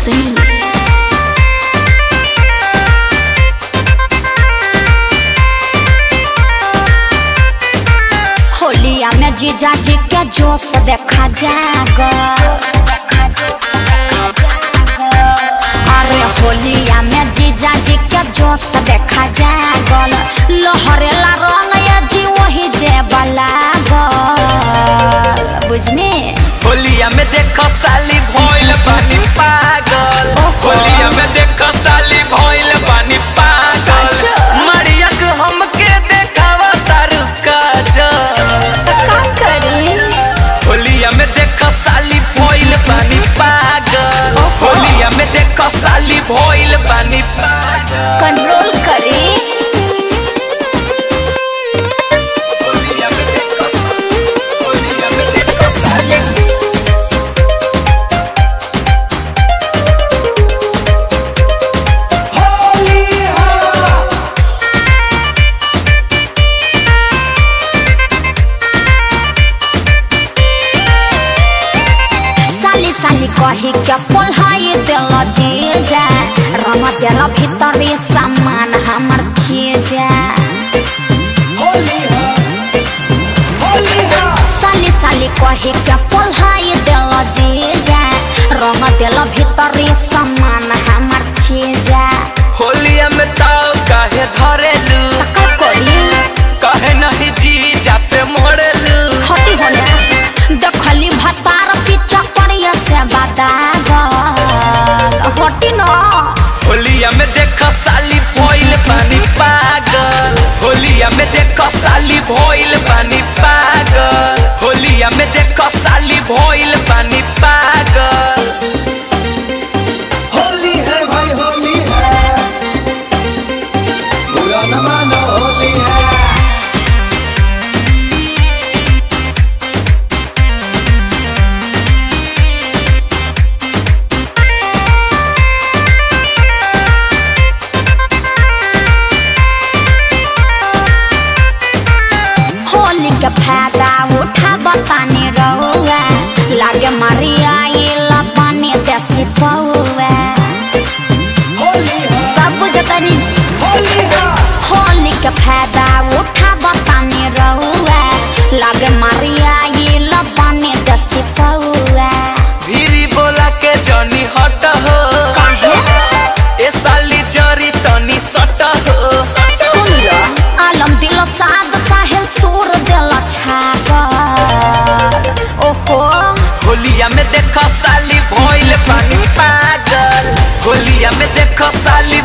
सिंह। होलिया में जीजा जी के जोश देखा जाएगा। अरे होलिया में जीजा जी के जोश देखा जाएगा। लहरेला रंग ये जी वही जे वाला बुझने। होलिया में देखो साली भइल बानी पागल। होलिया में देखो साली भइल बानी पागल। मरिया के हमके देखावा तारू काजल। का करी होलिया में देखो साली भइल बानी पागल। होलिया में देखो साली भइल बानी पागल। कंट्रोल करी। होलिया में देखो साली साली कही के पोल्हाई दिल जीजा। रंग दिल भीतरी सामान हमर चीजा। साली कही के पोल्हाई दिल जीजा। रंग दिल भीतरी सामान हमर चीजा। होलिया में ताव काहे धरेलू। काहे नहीं जीजा पे मोड़लू। हटी होले देखली भतार पीछा करिया से बादागल। हटी न। होलिया में देखो साली भइल बानी पागल। होलिया में देखो साली भइल बानी पागल। होलिया में देखो साली भइल बानी पागल। होली है भाई होली है, बुरा न मानो होली है। होली के फायदा उठा बतानी रहुआ। लागे मारिया ये पानी देसी पौआ। सब बुझतनी होली के फायदा उठा बतानी रहुआ। लागे मारिया ये पानी देसी पौआ। भीरी बोला के जनी हट हो। ए साली जरी तनी सट हो। सुन लो आलम दिलो साद साहिल तोर दिल छागल। ओहो होलिया में देखो साली भइल बानी पागल। होलिया में देखो साली